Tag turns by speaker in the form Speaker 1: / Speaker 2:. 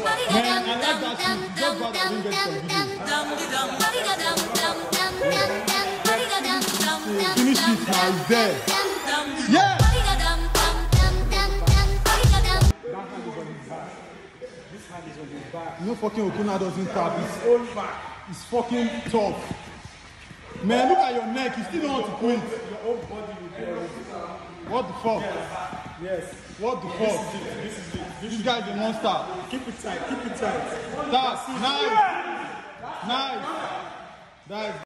Speaker 1: Man, I like that shit. Just bad I didn't get some video. Finish it now, it's there. Yeah! No fucking Okuna doesn't tap. It's fucking tough. Man, look at your neck. You still don't want to quit.
Speaker 2: Your whole body will be
Speaker 1: What the fuck?
Speaker 2: Yes.
Speaker 1: What the fuck? This guy's a monster.
Speaker 2: Keep it tight. Keep it tight.
Speaker 1: That's nice. Nice. That's